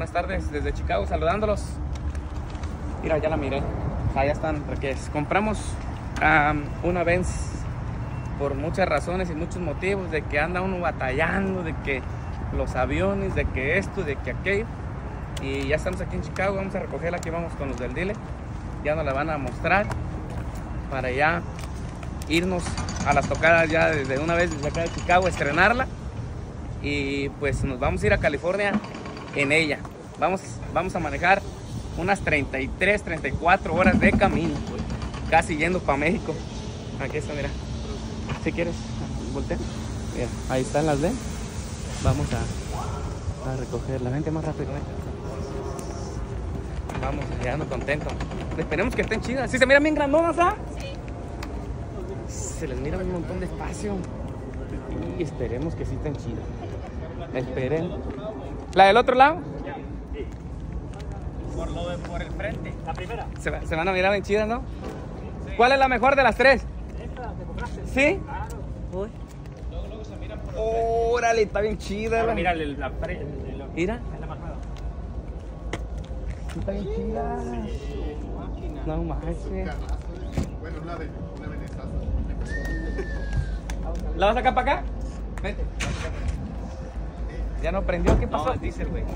Buenas tardes desde Chicago, saludándolos. Mira, ya la miré. Allá están reques. Compramos una Benz por muchas razones y muchos motivos, de que anda uno batallando, de que los aviones, de que esto, de que aquello. Y ya estamos aquí en Chicago, vamos a recogerla, aquí vamos con los del dealer. Ya nos la van a mostrar para ya irnos a las tocadas ya desde una vez desde acá de Chicago, estrenarla. Y pues nos vamos a ir a California en ella. Vamos a manejar unas 33, 34 horas de camino, pues, casi yendo para México. Aquí está, mira. Si quieres, voltea. Mira, ahí están las de. Vamos a recogerla. Vente más rápido. Vamos, ya ando contento. Esperemos que estén chidas. ¿Sí se miran bien grandonas, ah? Sí. Se les mira un montón de espacio. Y esperemos que sí estén chidas. Esperen. ¿La del otro lado? Por el frente, la primera. Se van a mirar bien chidas, ¿no? Sí. ¿Cuál es la mejor de las tres? Esta, ¿te compraste? ¿Sí? Claro. Uy. Luego se miran por... Órale, está bien chida. Mira, Mira. Es la más nueva. Está bien chida. Sí, máquina. No manches. Bueno, una venezaza. ¿La vas a sacar para acá? Vete. ¿Ya no prendió? ¿Qué pasó? No, es diésel, güey.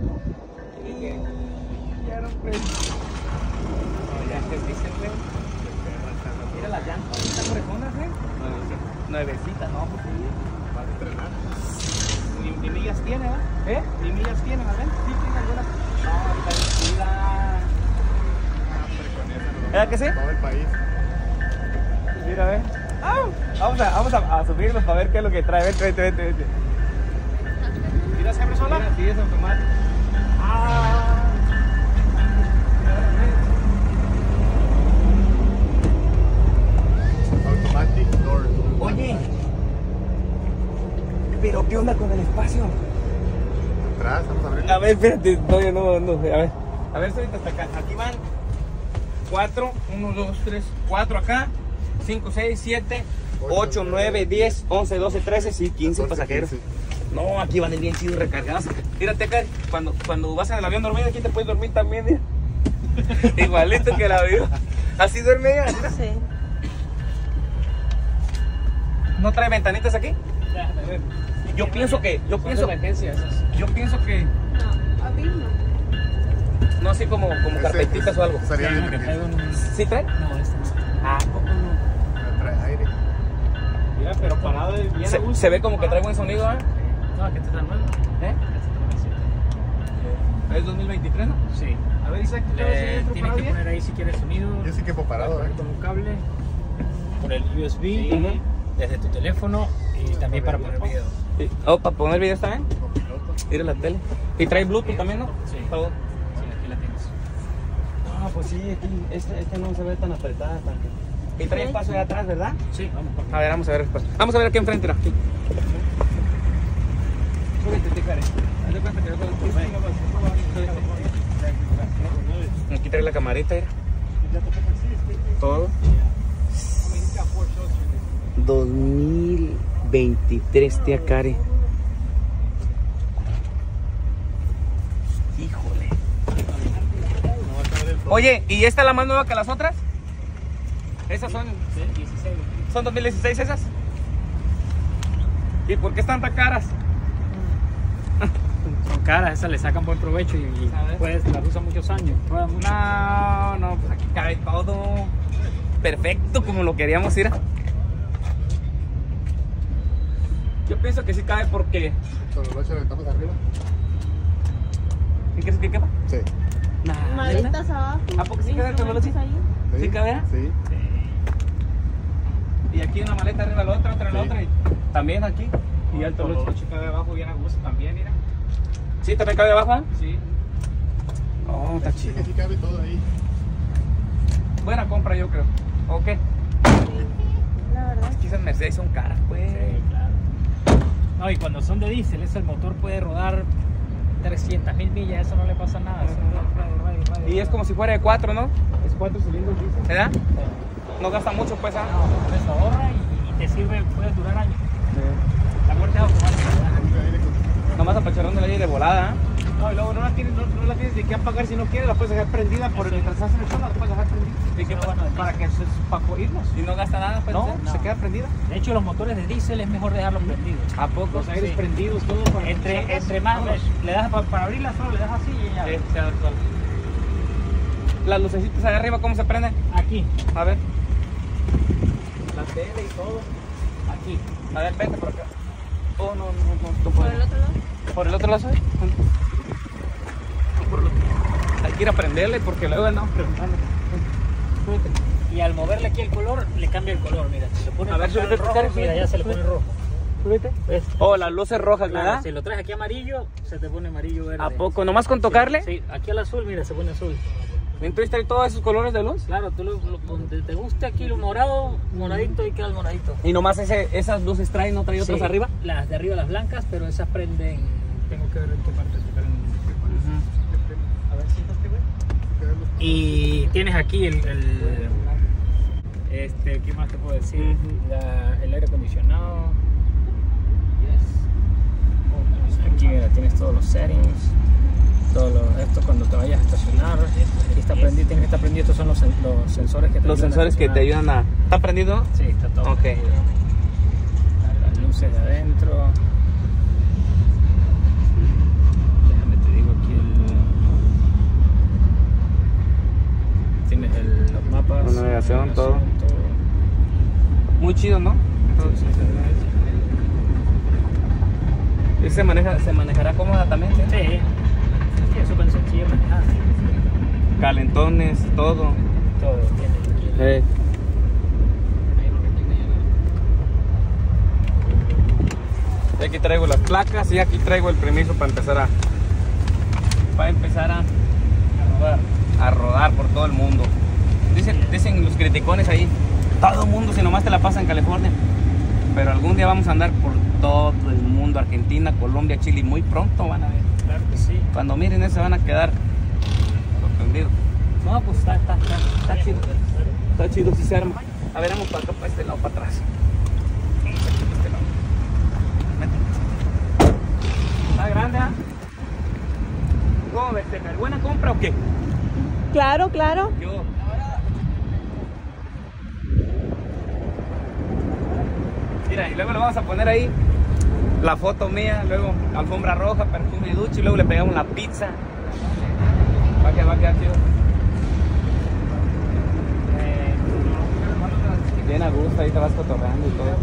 Ya no prendió. No, ya es diésel, güey. Mira las llantas, están orejonas, ¿eh? Nuevecitas, no, pues sí. Vas a estrenar. Ni millas tiene, ¿eh? ¿Eh? Ni millas tiene, ¿verdad? Sí, tiene algunas. No, está bien chida. ¿Verdad que sí? Todo el país. Mira, ve. Vamos a subirnos para ver qué es lo que trae. Vete. ¿Mira, se abre sola? Mira, sí, es automático. Automatic door. Oye, pero ¿qué onda con el espacio? Atrás, estamos abriendo. A ver, espérate, todavía no, a ver, ahorita hasta acá. Aquí van 4, 1, 2, 3, 4 acá, 5, 6, 7, 8, 9, 10, 11, 12, 13, sí, 15 pasajeros. No, aquí van bien chidos recargados. Fíjate acá, cuando vas en el avión dormido, aquí te puedes dormir también, mira. Igualito que el avión. ¿Así duerme ella? Sí. ¿No trae ventanitas aquí? Déjame ver. Yo pienso que No, abrir no. no así como carpetitas o algo. Sería Sí, de no, que traigo emergencia. un... ¿Sí trae? No, esta no. Ah, poco no. Trae aire. Mira, pero parado de bien a gusto. Se ve como que trae buen sonido, ¿eh? No, que te está nuevo. ¿Eh? ¿Es 2023, no? Sí. A ver, Isaac, Tienes que poner ahí si quieres sonido. Yo sí que puedo parado, Con un cable. Por el USB. Ujú. Desde tu teléfono. Y también para poner video. Oh, para poner videos también. Mira la tele. Y trae Bluetooth también, ¿no? Sí. Todo. Sí, aquí la tienes. Ah, pues sí, aquí este no se ve tan apretada. Y trae espacio de atrás, ¿verdad? Sí, vamos por A ver, vamos a ver el espacio. Vamos a ver aquí enfrente, ¿no? Aquí. Súbete, Ticare. Haz de cuenta que yo puedo aquí trae la camarita, mira. Todo. 2023, tía Care. Híjole. Oye, ¿y esta es la más nueva que las otras? Esas son... 16. ¿Son 2016 esas? ¿Y por qué están tan caras? Son caras, esas le sacan buen provecho y ¿Sabes? pues las usan muchos años. Ruedan mucho. No, pues aquí cabe todo perfecto como lo queríamos ir. Yo pienso que sí cabe porque... Con los ocho aventamos arriba. ¿Y crees que quepa? Sí. Nah, Maletas abajo. ¿A poco sí cabe el Tololoche? Instrumentos ahí. ¿Sí cabe? Sí. Y aquí una maleta arriba de la otra en la Sí. otra y también aquí. Y ya el Todo Tololoche. lo cabe abajo bien a gusto también, mira. ¿Sí también cabe abajo? ¿Eh? Sí. Oh, está Sí, chido. que sí cabe todo ahí. Buena compra yo creo. ¿O qué? La verdad. Es que esas Mercedes son caras, pues. Claro. No, y cuando son de diésel, el motor puede rodar 300,000 millas, eso no le pasa nada. Eso Y es como si fuera de 4, ¿no? es 4 cilindros diésel. ¿Verdad? No gasta mucho, pues, ¿ah? No, pues ahorra y te sirve, puedes durar años. La muerte es automática. Nomás apacharrón de la de volada, ¿eh? No, y luego no la tienes ni que apagar si no quieres, la puedes dejar prendida por mientras estás en el sol, la puedes dejar prendida. ¿Y qué Para irnos. ¿Y no gasta nada? Pues, No, ¿sí? se queda prendida. De hecho, los motores de diésel es mejor dejarlos prendidos. ¿A poco? Los aires Sí. prendidos, todo para Entre más le das para abrirla solo, le das así y ya. Sí, se abre solo. Las lucecitas allá arriba, ¿cómo se prenden? Aquí, A ver, la tele y todo. Aquí. a ver, vente por acá. Oh, no Por puedo. el otro lado. ¿Por el otro lado? ¿Sí? Hay que ir a prenderle porque luego andamos preguntando. Y al moverle aquí el color, le cambia el color. Mira, si le pones A ver, acá súbete, rojo, César, mira, ya se le pone rojo. ¿Ves? Oh, las luces rojas, Claro, ¿verdad? si lo traes aquí amarillo, se te pone amarillo verde. ¿A poco? ¿Nomás con tocarle? Sí, aquí al azul, mira, se pone azul. ¿Entonces trae todos esos colores de luz? Claro, tú donde te guste aquí lo morado, moradito y queda el moradito. ¿Y nomás esas luces traen, no trae otras Sí, arriba? Las de arriba, las blancas, pero esas prenden. Tengo que ver en qué parte se prenden. A ver, siéntate, güey. Y tienes aquí ¿qué más te puedo decir? El aire acondicionado. Aquí mira, tienes todos los settings. Esto cuando te vayas a estacionar. Aquí está prendido, tiene que estar prendido. Estos son los sensores que te Los ayudan sensores a que te estacionar. ayudan a... ¿Está prendido? Sí, está todo. Ok. prendido. Las luces de adentro. Déjame te digo aquí tienes los mapas. La navegación, todo. Muy chido, ¿no? Sí, sí. ¿Y se manejará cómoda también? ¿Sí? Sí, sí, es súper sencillo manejar. Calentones, todo. Todo tiene aquí. Y aquí traigo las placas y aquí traigo el permiso para empezar a rodar por todo el mundo. Dicen los criticones ahí, todo el mundo si nomás te la pasa en California. Pero algún día vamos a andar por todo el mundo, Argentina, Colombia, Chile, y muy pronto van a ver. Claro que sí. Cuando miren eso van a quedar sorprendidos. No, pues está chido. Está chido si se arma. A ver, vamos para acá, para este lado, para atrás. Este lado. Está grande, ¿ah? ¿Cómo ves, Temer? ¿Buena compra o qué? Claro, claro. Yo. Mira, y luego le vamos a poner ahí la foto mía, luego alfombra roja, perfume y ducha, y luego le pegamos la pizza. Va a quedar chido. Bien a gusto, ahí te vas cotorreando y todo.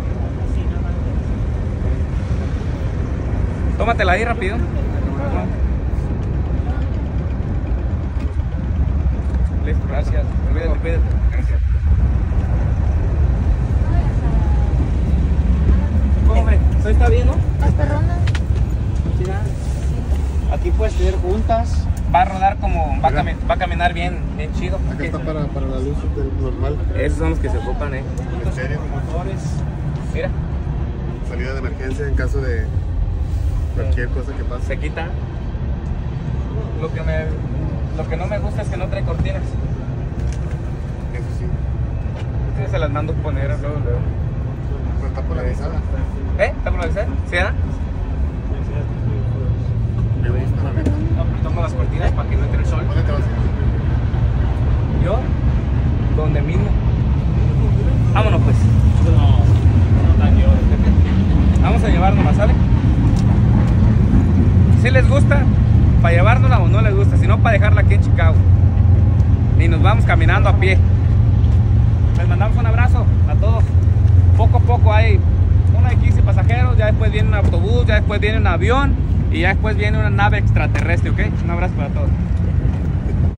Tómatela ahí rápido. Listo, gracias. Cuídate. Gracias. ¿Cómo ves? ¿Eso está bien, no? Más perrona. Sí, nada. Aquí puedes tener juntas. Va a rodar como, va a caminar bien chido. Acá está para la luz normal. Esos son los que se ocupan, En serio. Motores. Mira, Salida de emergencia en caso de cualquier cosa que pase. se quita. Lo que no me gusta es que no trae cortinas. Eso sí. Entonces se las mando poner luego. Pero está polarizada. ¿Está polarizada? ¿Sí, ah? Me gusta la neta. Tomo las cortinas para que no entre el sol. ¿Dónde te vas? Yo, donde mismo. Vámonos pues. Vamos a llevárnosla, ¿sale? Si les gusta, para llevárnosla o no les gusta, sino para dejarla aquí en Chicago. Y nos vamos caminando a pie. Les mandamos un abrazo a todos. Poco a poco hay una de 15 pasajeros, ya después viene un autobús, ya después viene un avión y ya después viene una nave extraterrestre, ¿ok? Un abrazo para todos.